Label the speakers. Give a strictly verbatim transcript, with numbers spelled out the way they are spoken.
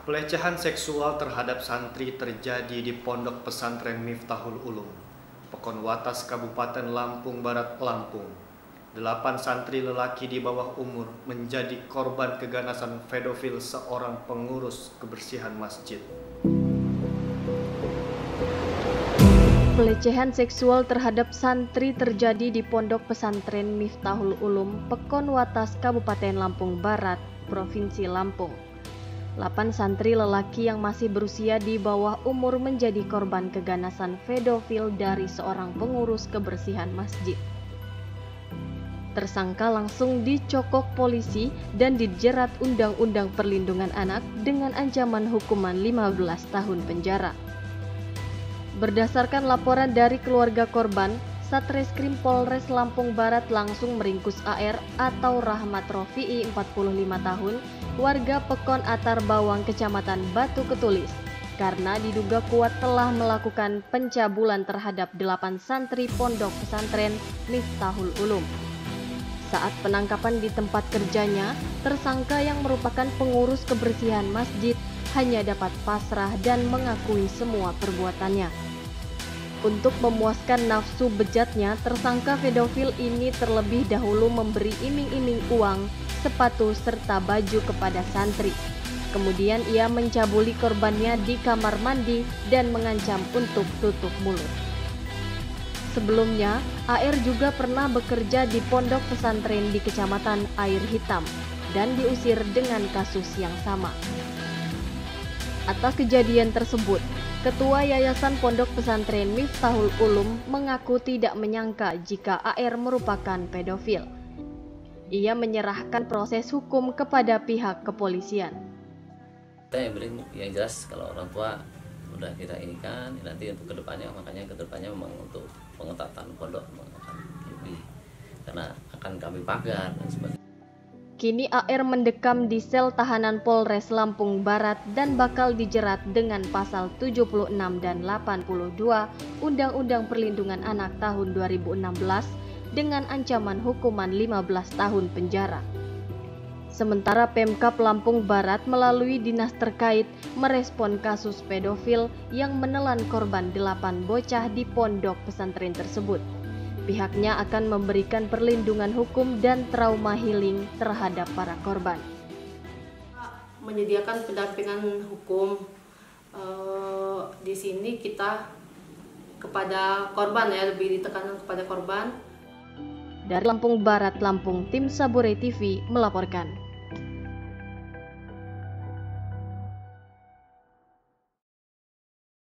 Speaker 1: Pelecehan seksual terhadap santri terjadi di Pondok Pesantren Miftahul Ulum, Pekon Watas, Kabupaten Lampung Barat, Lampung. Delapan santri lelaki di bawah umur menjadi korban keganasan pedofil seorang pengurus kebersihan masjid.
Speaker 2: Pelecehan seksual terhadap santri terjadi di Pondok Pesantren Miftahul Ulum, Pekon Watas, Kabupaten Lampung Barat, Provinsi Lampung. Delapan santri lelaki yang masih berusia di bawah umur menjadi korban keganasan pedofil dari seorang pengurus kebersihan masjid. Tersangka langsung dicokok polisi dan dijerat Undang-Undang Perlindungan Anak dengan ancaman hukuman lima belas tahun penjara. Berdasarkan laporan dari keluarga korban, Satreskrim Polres Lampung Barat langsung meringkus A R atau Rahmat Rofi'i, empat puluh lima tahun, warga Pekon Atar Bawang, Kecamatan Batu Ketulis, karena diduga kuat telah melakukan pencabulan terhadap delapan santri Pondok Pesantren Miftahul Ulum. Saat penangkapan di tempat kerjanya, tersangka yang merupakan pengurus kebersihan masjid hanya dapat pasrah dan mengakui semua perbuatannya. Untuk memuaskan nafsu bejatnya, tersangka pedofil ini terlebih dahulu memberi iming-iming uang, sepatu, serta baju kepada santri. Kemudian ia mencabuli korbannya di kamar mandi dan mengancam untuk tutup mulut. Sebelumnya, A R juga pernah bekerja di pondok pesantren di Kecamatan Air Hitam dan diusir dengan kasus yang sama. Atas kejadian tersebut, Ketua Yayasan Pondok Pesantren Miftahul Ulum mengaku tidak menyangka jika A R merupakan pedofil. Ia menyerahkan proses hukum kepada pihak kepolisian.
Speaker 3: Yang beri yang jelas kalau orang tua udah kita ini kan nanti untuk kedepannya, makanya kedepannya memang untuk pengetatan pondok akan lebih karena akan kami pagar dan sebagainya.
Speaker 2: Kini A R mendekam di sel tahanan Polres Lampung Barat dan bakal dijerat dengan pasal tujuh puluh enam dan delapan puluh dua Undang-Undang Perlindungan Anak tahun dua ribu enam belas dengan ancaman hukuman lima belas tahun penjara. Sementara Pemkab Lampung Barat melalui dinas terkait merespon kasus pedofil yang menelan korban delapan bocah di pondok pesantren tersebut. Pihaknya akan memberikan perlindungan hukum dan trauma healing terhadap para korban.
Speaker 4: Menyediakan pendampingan hukum e, di sini kita kepada korban ya, lebih ditekankan kepada korban.
Speaker 2: Dari Lampung Barat, Lampung, tim Sabure T V melaporkan.